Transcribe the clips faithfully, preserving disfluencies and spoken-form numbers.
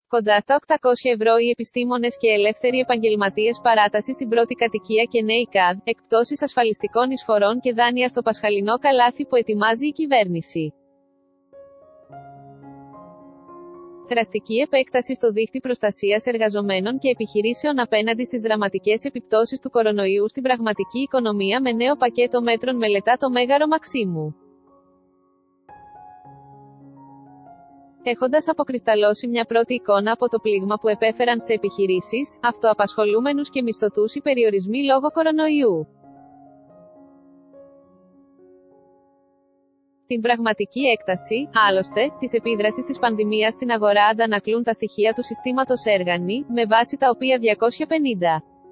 Κοντά στα οκτακόσια ευρώ οι επιστήμονες και ελεύθεροι επαγγελματίες, παράταση στην πρώτη κατοικία και νέοι ΚΑΔ, εκπτώσεις ασφαλιστικών εισφορών και δάνεια στο πασχαλινό καλάθι που ετοιμάζει η κυβέρνηση. Δραστική επέκταση στο δίχτυ προστασίας εργαζομένων και επιχειρήσεων απέναντι στις δραματικές επιπτώσεις του κορονοϊού στην πραγματική οικονομία με νέο πακέτο μέτρων μελετά το Μέγαρο Μαξίμου. Έχοντας αποκρισταλώσει μια πρώτη εικόνα από το πλήγμα που επέφεραν σε επιχειρήσεις, αυτοαπασχολούμενους και μισθωτούς οι περιορισμοί λόγω κορονοϊού. Την πραγματική έκταση, άλλωστε, της επίδρασης της πανδημίας στην αγορά αντανακλούν τα στοιχεία του συστήματος Έργανη, με βάση τα οποία διακόσια πενήντα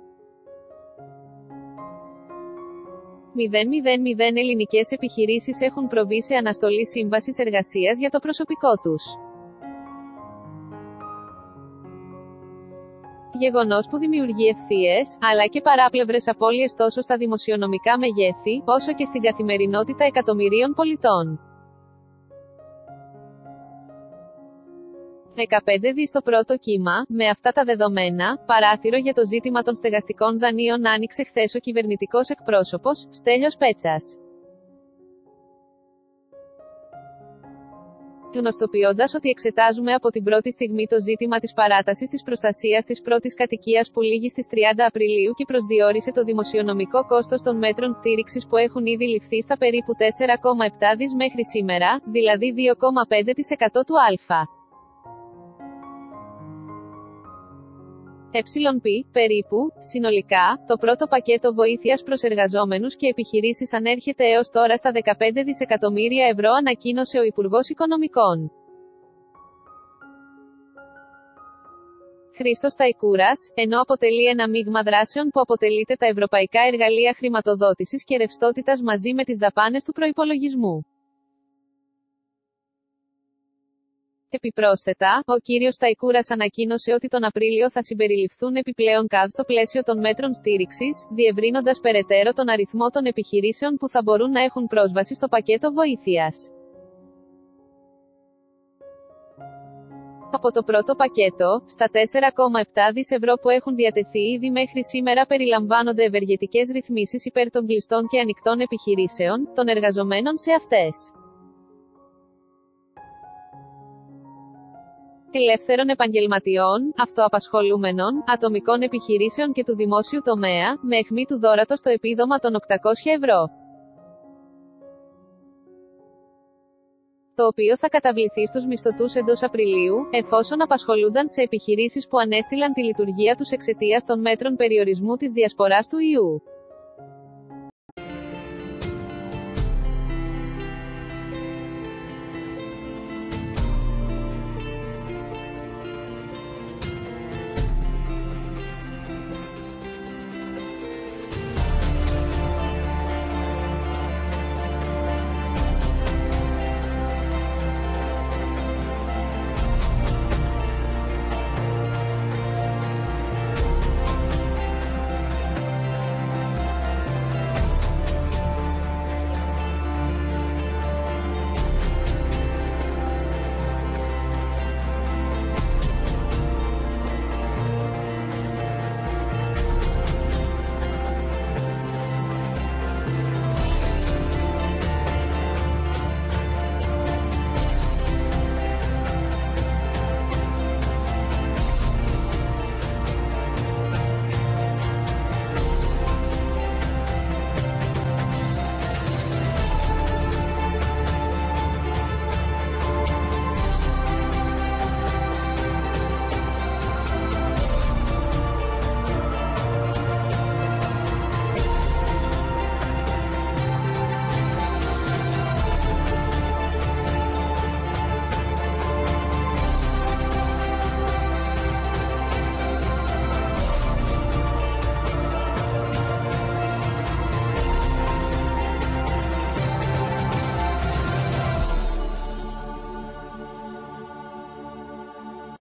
χιλιάδες ελληνικές επιχειρήσεις έχουν προβεί σε αναστολή σύμβασης εργασίας για το προσωπικό τους. Γεγονός που δημιουργεί ευθείες, αλλά και παράπλευρες απώλειες τόσο στα δημοσιονομικά μεγέθη, όσο και στην καθημερινότητα εκατομμυρίων πολιτών. δεκαπέντε δισεκατομμύρια στο πρώτο κύμα. Με αυτά τα δεδομένα, παράθυρο για το ζήτημα των στεγαστικών δανείων άνοιξε χθες ο κυβερνητικός εκπρόσωπος, Στέλιος Πέτσας. Γνωστοποιώντας ότι εξετάζουμε από την πρώτη στιγμή το ζήτημα της παράτασης της προστασίας της πρώτης κατοικίας που λήγει στις τριάντα Απριλίου και προσδιορίσε το δημοσιονομικό κόστος των μέτρων στήριξης που έχουν ήδη ληφθεί στα περίπου τέσσερα κόμμα επτά δισεκατομμύρια μέχρι σήμερα, δηλαδή δύο κόμμα πέντε τοις εκατό του Α. ΕΠ, περίπου, συνολικά, το πρώτο πακέτο βοήθειας προς εργαζόμενους και επιχειρήσεις ανέρχεται έως τώρα στα δεκαπέντε δισεκατομμύρια ευρώ, ανακοίνωσε ο Υπουργός Οικονομικών. Χρήστος Σταϊκούρας, ενώ αποτελεί ένα μείγμα δράσεων που αποτελείται τα ευρωπαϊκά εργαλεία χρηματοδότησης και ρευστότητας μαζί με τις δαπάνες του προϋπολογισμού. Επιπρόσθετα, ο κύριος Σταϊκούρας ανακοίνωσε ότι τον Απρίλιο θα συμπεριληφθούν επιπλέον ΚΑΔ στο πλαίσιο των μέτρων στήριξης, διευρύνοντας περαιτέρω τον αριθμό των επιχειρήσεων που θα μπορούν να έχουν πρόσβαση στο πακέτο βοήθειας. Από το πρώτο πακέτο, στα τέσσερα κόμμα επτά δισεκατομμύρια ευρώ που έχουν διατεθεί ήδη μέχρι σήμερα περιλαμβάνονται ευεργετικές ρυθμίσεις υπέρ των κλειστών και ανοιχτών επιχειρήσεων, των εργαζομένων σε αυτές, ελεύθερων επαγγελματιών, αυτοαπασχολούμενων, ατομικών επιχειρήσεων και του δημόσιου τομέα, με αιχμή του δώρατος το επίδομα των οκτακόσια ευρώ. Το οποίο θα καταβληθεί στους μισθωτούς εντός Απριλίου, εφόσον απασχολούνταν σε επιχειρήσεις που ανέστηλαν τη λειτουργία τους εξαιτίας των μέτρων περιορισμού της διασποράς του ιού.